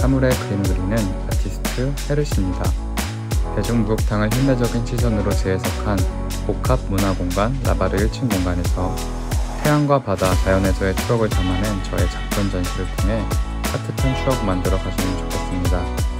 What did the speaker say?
사물의 그림 그리는 아티스트 헤르시입니다. 대중목욕탕을 현대적인 시선으로 재해석한 복합 문화공간 라바르 1층 공간에서 태양과 바다, 자연에서의 추억을 담아낸 저의 작품 전시를 통해 따뜻한 추억 만들어 가시면 좋겠습니다.